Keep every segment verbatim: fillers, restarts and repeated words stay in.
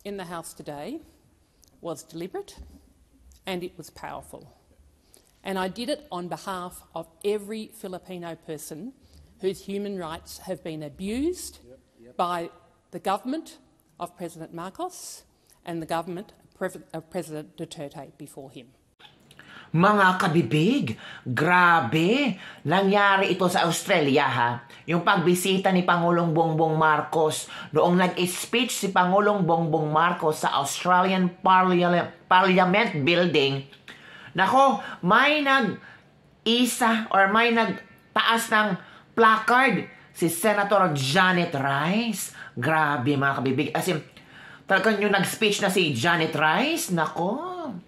in the House today was deliberate and it was powerful. And I did it on behalf of every Filipino person whose human rights have been abused yep, yep. by the government of President Marcos and the government of President Duterte before him. Mga kabibig, grabe, nangyari ito sa Australia ha. Yung pagbisita ni Pangulong Bongbong Marcos noong nag-speech si Pangulong Bongbong Marcos sa Australian Parliament, Parliament Building. Nako, may nag-isa or may nagtaas ng placard si Senator Janet Rice. Grabe mga kabibig. As in, talagang yung nag-speech na si Janet Rice, nako,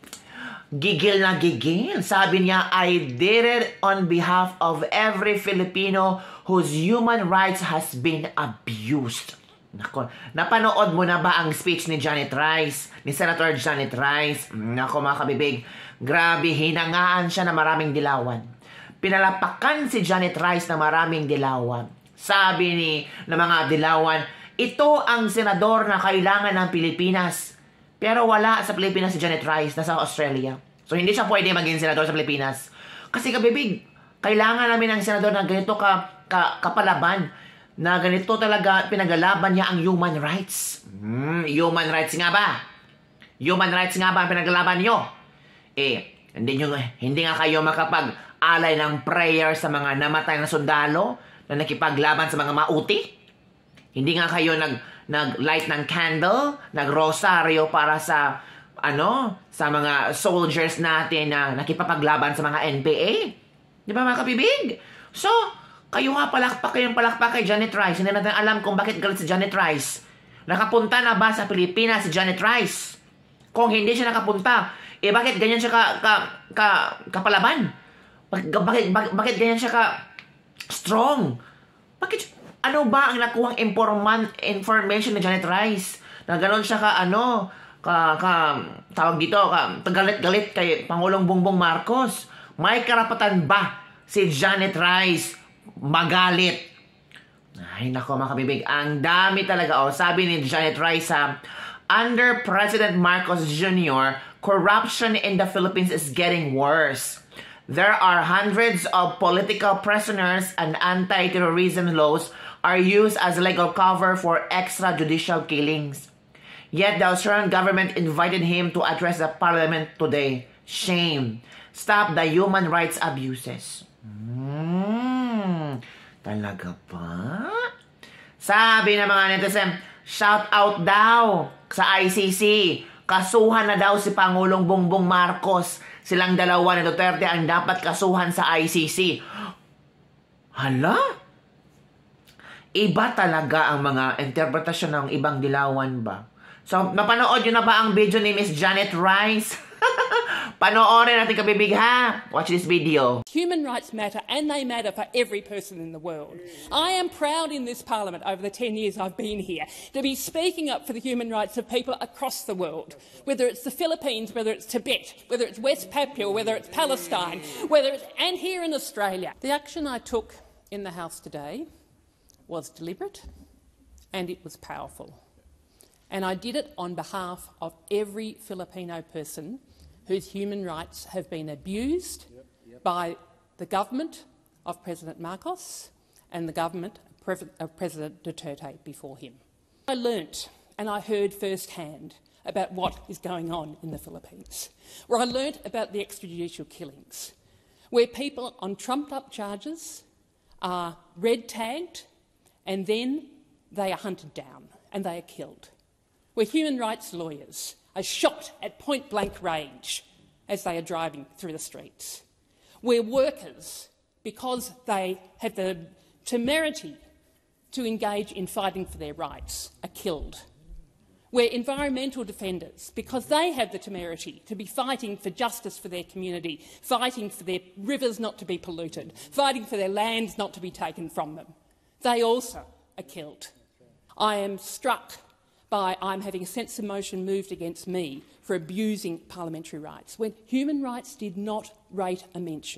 gigil na gigil. Sabi niya, I did it on behalf of every Filipino whose human rights has been abused. Nako, napanood mo na ba ang speech ni Janet Rice, ni Senator Janet Rice? Nako mga kabibig, grabe, hinangaan siya na maraming dilawan. Pinalapakan si Janet Rice na maraming dilawan. Sabi ni ng mga dilawan, ito ang senador na kailangan ng Pilipinas. Pero wala sa Pilipinas si Janet Rice, nasa Australia. So hindi siya pwede maging senador sa Pilipinas. Kasi kabibig, kailangan namin ng senador na ganito ka, ka, kapalaban, na ganito talaga pinagalaban niya ang human rights. Hmm, human rights nga ba? Human rights nga ba ang pinagalaban niyo? Eh, hindi, nyo, hindi nga kayo makapag-alay ng prayer sa mga namatay na sundalo na nakipaglaban sa mga mauti? Hindi nga kayo nag, nag-light ng candle, nag-rosaryo para sa, ano, sa mga soldiers natin na nakipapaglaban sa mga N P A? Di ba mga kapibig? So, kayo nga palakpak kayong palakpak kay Janet Rice. Hindi natin alam kung bakit galit si Janet Rice. Nakapunta na ba sa Pilipinas si Janet Rice? Kung hindi siya nakapunta, eh bakit ganyan siya ka, ka, ka, kapalaban? Bakit, bakit, bakit, bakit ganyan siya ka strong? Bakit, ano ba ang nakuhang informant, information ni Janet Rice? Na gano'n siya ka, ano, ka, ka, tawag dito, ka, galit-galit kay Pangulong Bongbong Marcos. May karapatan ba si Janet Rice magalit? Ay, nako mga kabibig, ang dami talaga. Oh, sabi ni Janet Rice, ha, under President Marcos Junior, corruption in the Philippines is getting worse. There are hundreds of political prisoners and anti-terrorism laws are used as legal cover for extrajudicial killings. Yet the Australian government invited him to address the parliament today. Shame. Stop the human rights abuses. Hmm, talaga ba? Sabi ng mga netizen, shout out daw sa I C C. Kasuhan na daw si Pangulong Bongbong Marcos. Silang dalawa ni Duterte ang dapat kasuhan sa I C C. Hala? Iba talaga ang mga interpretasyon ng ibang dilawan ba? So, napanood nyo na ba ang video ni Miss Janet Rice? Panoorin natin kabibig ha. Watch this video. Human rights matter, and they matter for every person in the world. I am proud in this parliament over the ten years I've been here to be speaking up for the human rights of people across the world, whether it's the Philippines, whether it's Tibet, whether it's West Papua, whether it's Palestine, whether it's, and here in Australia. The action I took in the House today was deliberate and it was powerful. And I did it on behalf of every Filipino person whose human rights have been abused yep, yep. by the government of President Marcos and the government of President Duterte before him. I learnt and I heard firsthand about what is going on in the Philippines, where I learnt about the extrajudicial killings, where people on trumped-up charges are red-tagged and then they are hunted down and they are killed, where human rights lawyers are shot at point-blank range as they are driving through the streets, where workers, because they have the temerity to engage in fighting for their rights, are killed, where environmental defenders, because they have the temerity to be fighting for justice for their community, fighting for their rivers not to be polluted, fighting for their lands not to be taken from them, they also are killed. I am struck by I'm having a sense of motion moved against me for abusing parliamentary rights, when human rights did not rate a mention,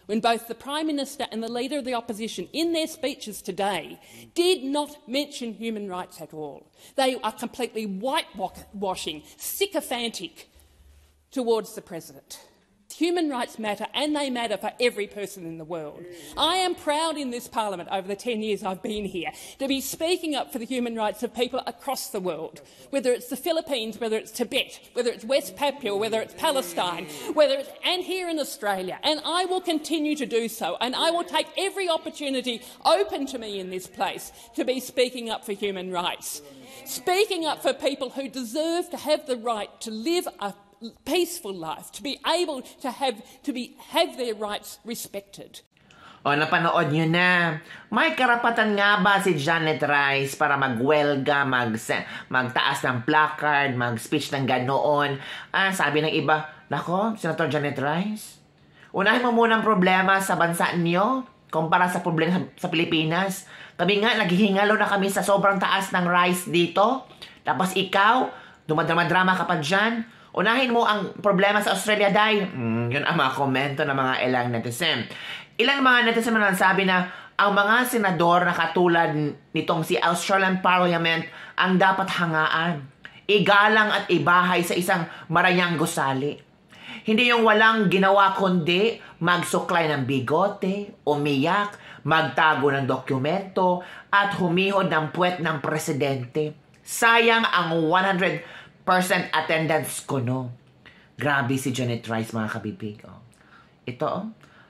when both the Prime Minister and the Leader of the Opposition, in their speeches today, did not mention human rights at all. They are completely whitewashing, sycophantic towards the President. Human rights matter, and they matter for every person in the world. I am proud in this parliament over the ten years I've been here to be speaking up for the human rights of people across the world, whether it's the Philippines, whether it's Tibet, whether it's West Papua, whether it's Palestine, whether it's, and here in Australia. And I will continue to do so, and I will take every opportunity open to me in this place to be speaking up for human rights, speaking up for people who deserve to have the right to live a peaceful life, to be able to have to be have their rights respected. O, napanood nyo na. May karapatan nga ba si Janet Rice para magwelga, mag, magtaas ng placard, mag-speech ng ganoon? Ah, sabi ng iba, nako, Senator Janet Rice, unahin mo muna ang problema sa bansa niyo kumpara sa problema sa Pilipinas. Kami nga, naghihingalo na kami sa sobrang taas ng rice dito. Tapos ikaw, dumadrama-drama ka pa dyan. Unahin mo ang problema sa Australia, Day. Mm, yun ang mga komento ng mga ilang netizen. Ilang mga netizen na sabi na ang mga senador na katulad nitong si Australian Parliament ang dapat hangaan, igalang at ibahay sa isang marayang gusali. Hindi yung walang ginawa kundi magsuklay ng bigote, umiyak, magtago ng dokumento, at humihod ng puwet ng presidente. Sayang ang one hundred percent attendance ko, no? Grabe si Janet Rice, mga kabibig. Oh. Ito, oh.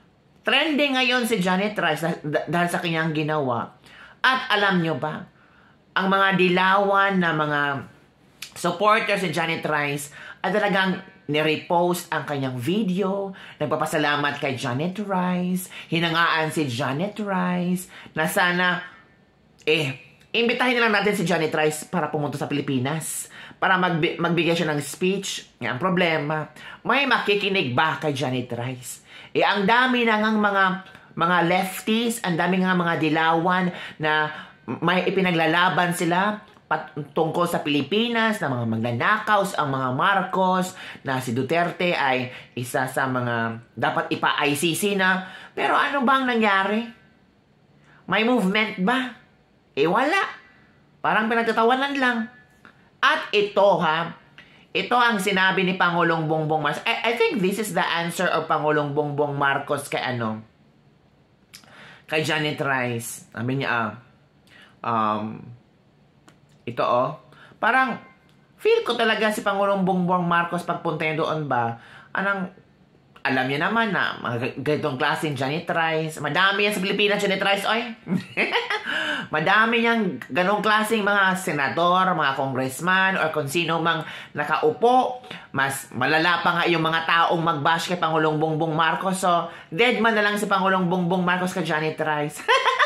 Trending ngayon si Janet Rice dahil sa kanyang ginawa. At alam nyo ba, ang mga dilawan na mga supporters si Janet Rice ay talagang nirepost ang kanyang video, nagpapasalamat kay Janet Rice, hinangaan si Janet Rice, na sana, eh, imbitahin na lang natin si Janet Rice para pumunta sa Pilipinas, para magbi magbigay siya ng speech. Ang problema, may makikinig ba kay Janet Rice? Eh, ang dami na ngang mga, mga lefties, ang dami nga mga dilawan na may ipinaglalaban sila pat tungkol sa Pilipinas, na mga magnanakaws, ang mga Marcos, na si Duterte ay isa sa mga dapat ipa-I C C na. Pero ano bang nangyari? May movement ba? Eh, wala. Parang pinagtatawanan lang. At ito, ha, ito ang sinabi ni Pangulong Bongbong Marcos. I, I think this is the answer of Pangulong Bongbong Marcos kay ano, kay Janet Rice. Sabi niya, ah, um, ito, oh, parang, feel ko talaga si Pangulong Bongbong Marcos pagpunta niya doon ba, anang, alam niya naman na mga ganitong klaseng Janet Rice. Madami yan sa Pilipinas, Janet Rice, oy. Madami niyang ganong klaseng mga senador, mga congressman, or kung sino mang nakaupo. Mas malala pa nga yung mga taong mag-bash kay Pangulong Bongbong Marcos. So, dead man na lang si Pangulong Bongbong Marcos kay Janet Rice.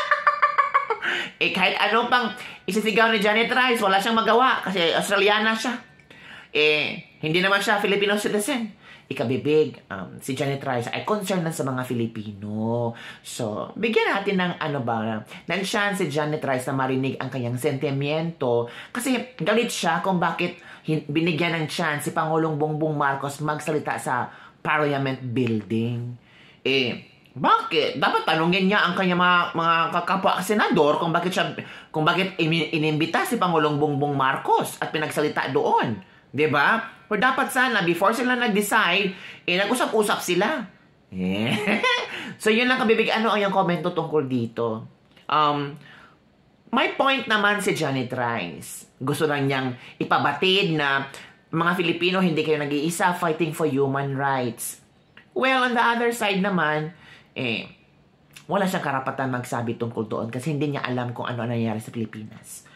Eh, kahit ano pang isisigaw ni Janet Rice, wala siyang magawa kasi Australiana siya. Eh, hindi naman siya Filipino citizen. Ikabibig, um, si Janet Rice ay concerned lang sa mga Filipino. So, bigyan natin ng ano ba, ng chance si Janet Rice na marinig ang kanyang sentimiento. Kasi galit siya kung bakit binigyan ng chance si Pangulong Bongbong Marcos magsalita sa Parliament Building. Eh, bakit? Dapat tanungin niya ang kanyang mga, mga kakapwa-senador kung bakit siya, kung bakit inimbita si Pangulong Bongbong Marcos at pinagsalita doon. Diba? O dapat sana, before sila nag-decide, eh, nag-usap-usap sila. Yeah. So, yun lang kabibig. Ano ang yung komento tungkol dito? Um, may point naman si Janet Rice. Gusto lang niyang ipabatid na mga Filipino, hindi kayo nag-iisa fighting for human rights. Well, on the other side naman, eh, wala siyang karapatan magsabi tungkol doon kasi hindi niya alam kung ano nangyayari sa Pilipinas.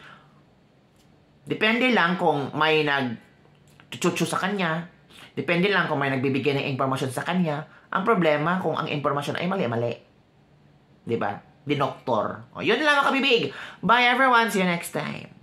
Depende lang kung may nag chuchu sa kanya. Depende lang kung may nagbibigay ng informasyon sa kanya. Ang problema kung ang informasyon ay mali-mali. Diba? Dinoktor. O, yun lang mga kabibig. Bye everyone. See you next time.